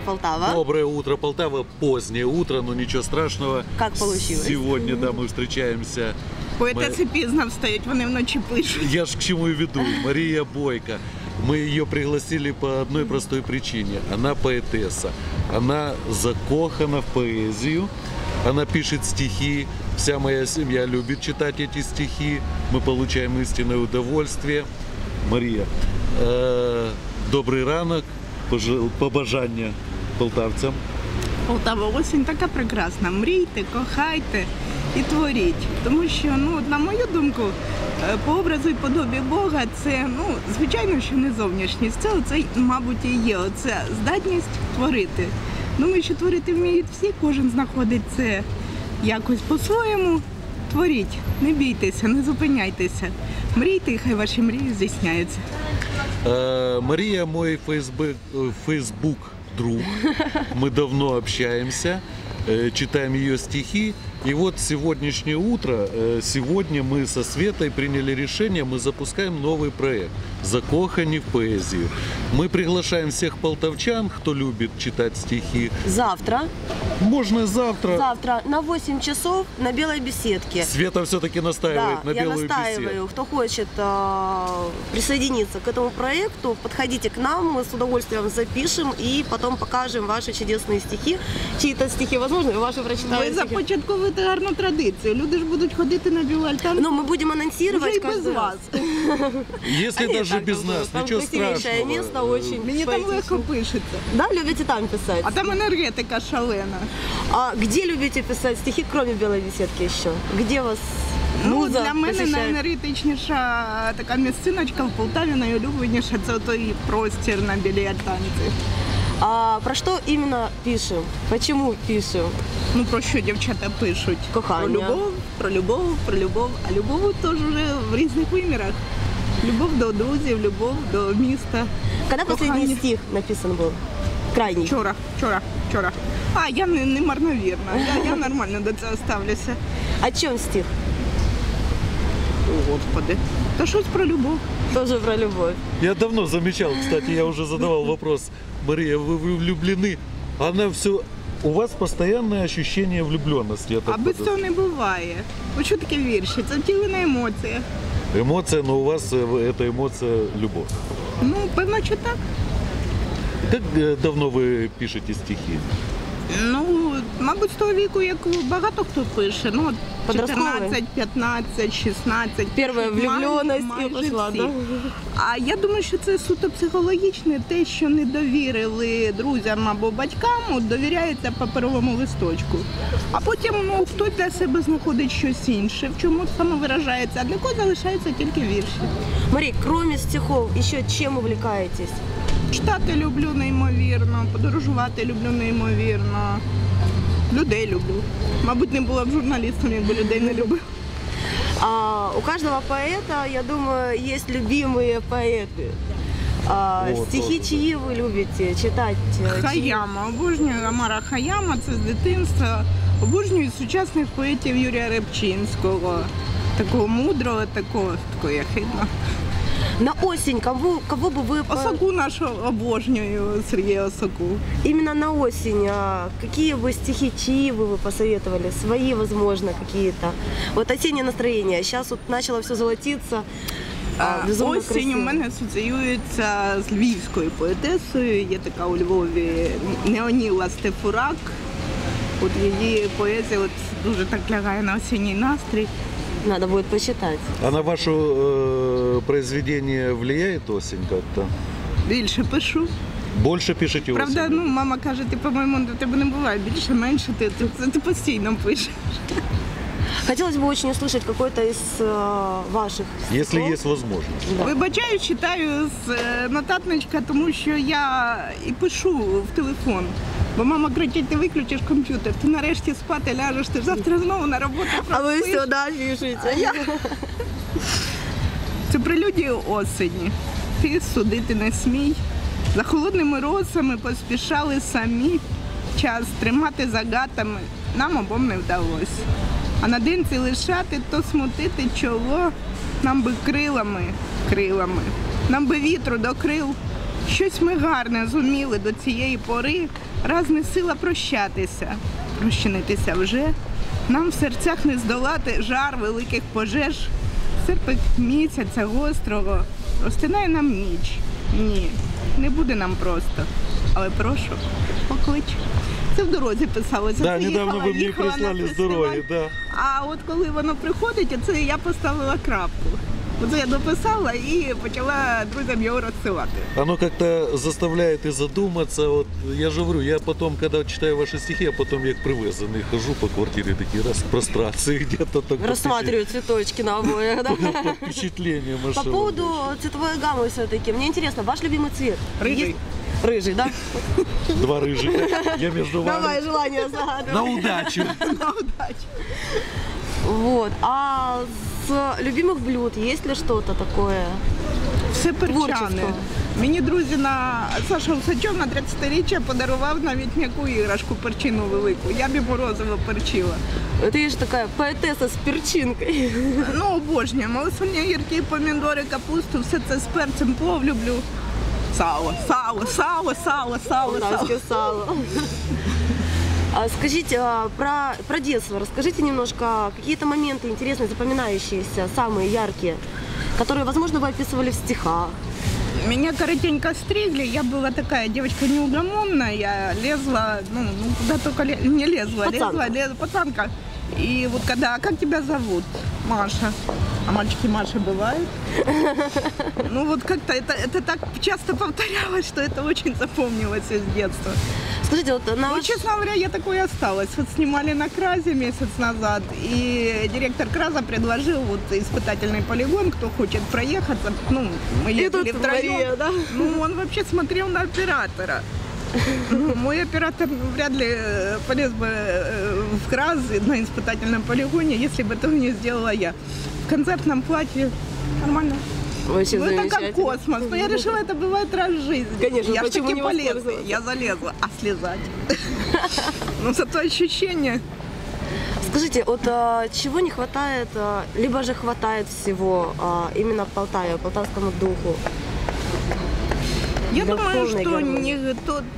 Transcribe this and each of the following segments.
Полтава. Доброе утро, Полтава. Позднее утро, но ничего страшного. Как получилось? Сегодня, да, мы встречаемся. Поетеси пізно встають, вони вночі пишуть. Я ж к чему и веду. Мария Бойко. Мы ее пригласили по одной простой причине. Она поэтесса. Она закохана в поэзию. Она пишет стихи. Вся моя семья любит читать эти стихи. Мы получаем истинное удовольствие. Мария, добрий ранок, побажання полтавцям. Полтава, осінь така прекрасна. Мрійте, кохайте і творіть. Тому що, на мою думку, по образу і подобі Бога, це, звичайно, що не зовнішність. Це, мабуть, і є. Оце здатність творити. Думаю, що творити вміють всі, кожен знаходить це якось по-своєму. Творіть, не бійтеся, не зупиняйтеся. Мрійте, і хай ваші мрії здійсняються. Мария мой фейсбук друг. Мы давно общаемся, читаем ее стихи. И вот сегодняшнее утро, сегодня мы со Светой приняли решение, мы запускаем новый проект «Закохани в поэзию». Мы приглашаем всех полтавчан, кто любит читать стихи. Завтра. Можно завтра. Завтра на 8 часов на Белой беседке. Света все-таки настаивает на белую беседу. Я настаиваю. Кто хочет присоединиться к этому проекту, подходите к нам, мы с удовольствием запишем и потом покажем ваши чудесные стихи. Чьи-то стихи, возможно, ваши прочитаем. Ви започатковуєте гарну традицію. Люди ж будуть ходити на білу альтанку. Но мы будем анонсировать уже без вас. Если даже без нас, ничего страшного. Место очень. Мені там легко пишеться. Да, любите там писать? А там енергетика шалена. А где любите писать стихи, кроме Белой беседки еще? Где вас муза для мене посещает? найенергетичніша така місциночка в Полтаві, найулюбленіша – це той простір на білій альтанці. А про что именно пишем? Почему пишем? Про що дівчата пишуть? Кохання. Про любов. А любов теж вже в різних вимірах. Любов до друзів, любов до міста. Когда последний стих написан был? Крайний. Вчора. А, я не марновірна. Я нормально до цього ставлюся. О чем стих? О, Господи. Та щось про любов. Тоже про любовь. Я давно замечал, кстати, я уже задавал вопрос. Мария, вы влюблены? Она все... У вас постоянное ощущение влюбленности. А без цього не буває. Ось що таке вірші? Це втілена емоція. Эмоция, но у вас эта эмоция любовь. Певно, що так. Как давно вы пишете стихи? Мабуть, з того віку, як багато хто пише. 14, 15, 16. Первая влюбленность і пішла, да? А я думаю, що це суто психологічне, те, що не довірили друзям або батькам, довіряється паперовому листочку. А потім хтось для себе знаходить щось інше, в чому самовиражається, а для кого залишаються тільки вірші. Мария, кроме стихов, еще чем увлекаетесь? Читати люблю неймовірно, подорожувати люблю неймовірно, людей люблю. Мабуть, не була б журналістом, якби людей не любив. У каждого поэта, я думаю, есть любимые поэты. Стихи чьи вы любите читать? Хаяма. Обожнюю Омара Хаяма, це з дитинства. Обожнюю сучасних поетів Юрія Рибчинського. Такого мудрого, такого єхидного. На осень кого бы вы... Осоку нашу обожнюю, Сергея Осоку. Именно на осень какие бы стихи, чьи вы посоветовали? Свои, возможно, какие-то. Вот осеннее настроение. Сейчас вот начало все золотиться. Осінь у мене асоціюється з львівською поетесою. Є така у Львові Неоніла Стефурак. От її поезія дуже так лягає на осінній настрій. Надо будет почитать. А на ваше произведение влияет осень как-то? Більше пишу. Больше пишете осень? Правда, мама каже, по-моєму, до тебе не буває більше, менше, ти постійно пишеш. Хотелось бы очень услышать какой-то из ваших стихов. Если есть возможность. Да. Вибачаю, читаю з нотатничка, тому що я і пишу в телефон. Бо мама кричить, ти виключиш комп'ютер, ти нарешті спати ляжеш, ти завтра знову на роботу. А ви все, да, пишете? Це прелюдія осені. Ти судити не смій. За холодними росами поспішали самі. Час тримати за гатами нам обом не вдалося. А на денці лишати, то смутити чоло. Нам би крилами. Нам би вітру до крил. Щось ми гарне зуміли до цієї пори. разне сила прощатися, прощенитися вже. Нам в серцях не здолати жар великих пожеж, серпик місяця гострого, розтинає нам ніч. Ні, не буде нам просто, але прошу, поклич. Це в дорозі писалося. Да, Це недавно ви мені їхала на прислали з фестиваль. дороги, да. А от коли воно приходить, оце я поставила крапку. Оце я дописала і почала друзям його розсилати. Оно как-то заставляет и задуматься. Вот я же говорю, я потом, когда читаю ваши стихи, я потом як привязанный хожу по квартире, такие раз, прострации где-то так. Рассматриваю цветочки на обоях, да? Под впечатлением. По поводу цветовой гаммы все-таки, мне интересно, ваш любимый цвет? Рыжий. Есть? Рыжий, да? Два рыжика. Я между вами. Давай желание загадывай. На удачу. На удачу. Вот. А с любимых блюд есть ли что-то такое? Все перчане. Творчество. Мені друзі Саша Усачов на 30-річчя подарував навіть м'яку іграшку перчину велику. Я б і морозиво перчила. Ты же такая поэтесса с перчинкой. Ну, обожнюю. Малосольні огірки, помідори, капусту, все це з перцем плов люблю. Сало. Полтавское сало. А скажите, про детство расскажите немножко, какие-то моменты интересные, запоминающиеся, самые яркие, которые, возможно, вы описывали в стихах. Меня коротенько стригли, я была такая девочка неугомонная, я лезла, куда только не лезла, Пацанка. пацанка. И вот когда, как тебя зовут? Маша. А мальчики Маши бывают? Ну вот как-то это так часто повторялось, что это очень запомнилось из детства. Скажите, вот на Ну, ваш... честно говоря, я такой и осталась. Вот снимали на Кразе месяц назад, и директор Краза предложил вот испытательный полигон, кто хочет проехаться. Ну, мы И ездили тут втроем. Мария, да? Ну, он вообще смотрел на оператора. Ну, мой оператор вряд ли полез бы в Краз на испытательном полигоне, если бы этого не сделала я. В концертном платье нормально. Вообще Ну, это как замечательно. космос. Но я решила, это бывает раз в жизни. Конечно, я ж почему таки не полезла. воспользоваться? Я залезла. А слезать? Ну, зато ощущение. Скажите, вот чего не хватает, либо же хватает всего именно в Полтаве, полтавскому духу? Я Для думаю, полной что гармонии.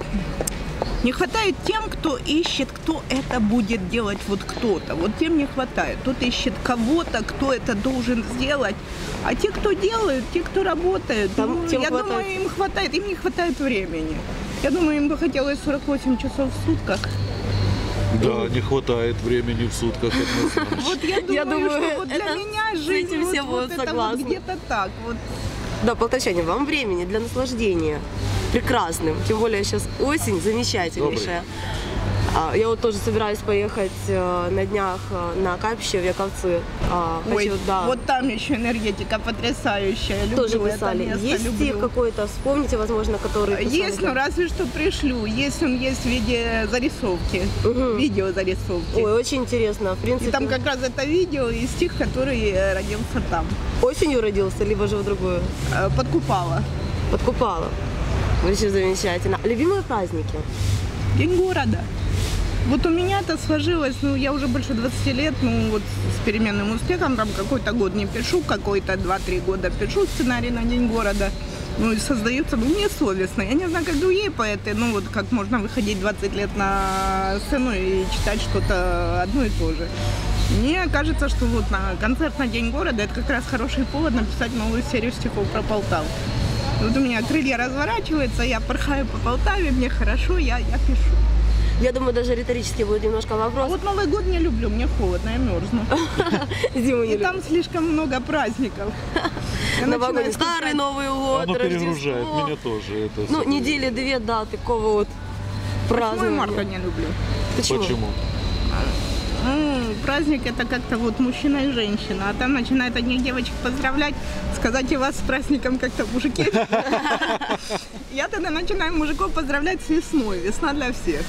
не хватает тем, кто ищет, кто это будет делать вот кто-то. Вот тем не хватает. Тот ищет кого-то, кто это должен сделать. А те, кто делают, те, кто работают, Там тем я хватает. думаю, им не хватает времени. Я думаю, им бы хотелось 48 часов в сутках. Да, не хватает времени в сутках однозначно. Вот я думаю, что вот для это меня с жизнь этим все вот будут это вот согласны. где-то так. Вот. Да, полтавчане, вам времени для наслаждения прекрасным. Тем более сейчас осень замечательнейшая. Я вот тоже собираюсь поехать на днях на капище в Яковцы. Ой, Хочу, да, вот там еще энергетика потрясающая. Люблю тоже это писали. место, Есть люблю. какой-то, вспомните, возможно, который писали? Есть, но разве что пришлю. Есть он есть в виде зарисовки, Мгм. видеозарисовки. Ой, очень интересно. В принципе, И там как раз это видео и стих, который родился там. осенью родился, либо же в другую? Подкупала. Подкупала. Вообще замечательно. Любимые праздники? День города. Вот у меня это сложилось, я уже больше 20 лет, вот с переменным успехом, там какой-то год не пишу, какой-то 2-3 года пишу сценарий на День города. И создаются, мне совестно. Я не знаю, как другие поэты, вот как можно выходить 20 лет на сцену и читать что-то одно и то же. Мне кажется, что вот на концерт на День города это как раз хороший повод написать новую серию стихов про Полтаву. Вот у меня крылья разворачиваются, я порхаю по Полтаве, мне хорошо, я пишу. Я думаю, даже риторический будет немножко А вопрос. вот Новый год не люблю, мне холодно, я мерзну. Зиму не И там слишком много праздников. Я Новогодний, начинаю старый скучать. Новый год, Оно перегружает, Рождество. меня тоже это. Ну, всё. недели-две, да, такого вот 8 празднования. марта не люблю. Почему? Праздник это как-то вот мужчина и женщина, а там начинают одних девочек поздравлять, сказать и вас с праздником как-то мужики. Я тогда начинаю мужиков поздравлять с весной, весна для всех.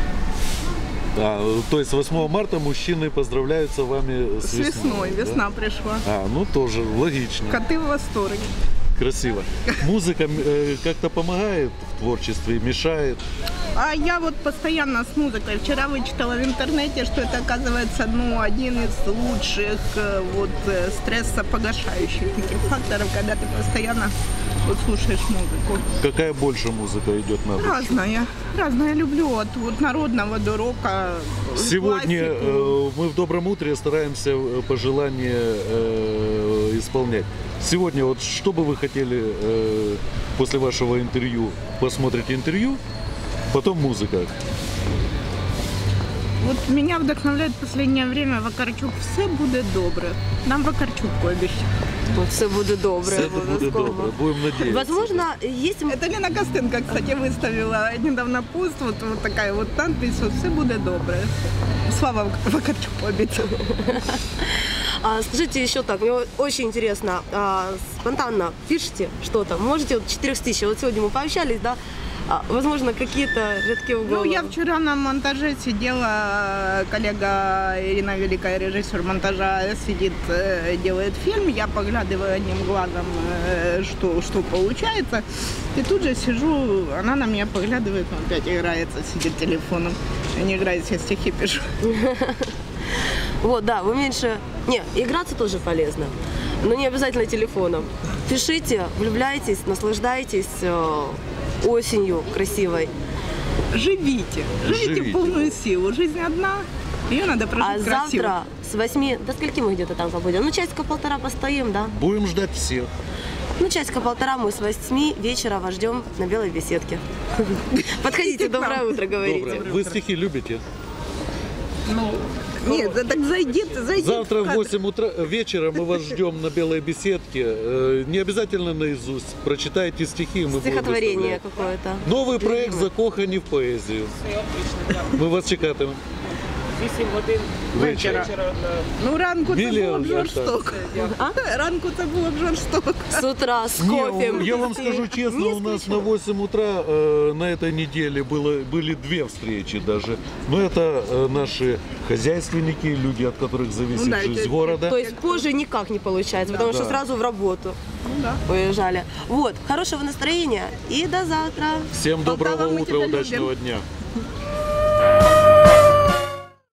Да, то есть 8 марта мужчины поздравляются вами с С весной. весной, да? весна пришла. Ну тоже логично. Коты в восторге. Красиво. Музыка как-то помогает в творчестве, мешает? А я вот постоянно с музыкой. Вчера вычитала в интернете, что это, оказывается, ну, один из лучших стрессопогашающих таких факторов, когда ты постоянно вот слушаешь музыку. Какая больше музыка идет на душу? Разная люблю, от народного до рока. Сегодня классику. мы в «Добром утре» стараемся пожелания исполнять. Сегодня вот что бы вы хотели после вашего интервью? Посмотрите интервью, потом музыка. Вот меня вдохновляет в последнее время Вакарчук «Все буде добре». Нам Вакарчук обещал. Вот все будет добре. Все это будет добро, будем надеяться. Возможно, есть... Это Лена Костенко, кстати, выставила недавно пост, вот такая вот надпись, вот «Все буде добре». Слава Вакарчуку обещал. Скажите еще так, мне очень интересно, спонтанно пишите что-то, можете вот 4 тысяч, вот сегодня мы пообщались, да, возможно, какие-то редкие уголы. Ну, я вчера на монтаже сидела, коллега Ирина Великая, режиссер монтажа, сидит, делает фильм, я поглядываю одним глазом, что получается, и тут же сижу, она на меня поглядывает, он опять играется, сидит телефоном, я не играюсь, я стихи пишу. Вот, да, вы меньше... Не, играться тоже полезно, но не обязательно телефоном. Пишите, влюбляйтесь, наслаждайтесь осенью красивой. Живите в полную силу. Жизнь одна, ее надо прожить красиво. Завтра с 8 до скольки мы где-то там побудем? Ну, часика-полтора постоим, да? Будем ждать всех. Ну, часика-полтора мы с 8 вечера вас ждем на белой беседке. Подходите, доброе утро, говорите. Доброе. Вы стихи любите? Нет, так зайдите. Завтра в 8 утра вечера мы вас ждем на белой беседке. Не обязательно наизусть. Прочитайте стихи, мы будем Стихотворение выставлять. какое-то. Новий проект «Закохані в поезію». Ми вас чекатимемо. 8 годин Вечора. Ну, ранку це Мільйон, було б жорстоко. Ранку це було б жорстоко. С утра с Не, кофе. я вам скажу честно, Не у нас на 8 утра на этой неделе были 2 встречи даже. Но это наши хозяйственники, люди, от которых зависит Ну да, жизнь это- города. То есть позже никак не получается, потому что Да. сразу в работу Ну, да. уезжали. Вот, хорошего настроения и до завтра. Всем Полтава, доброго мы утра, тебя удачного дня.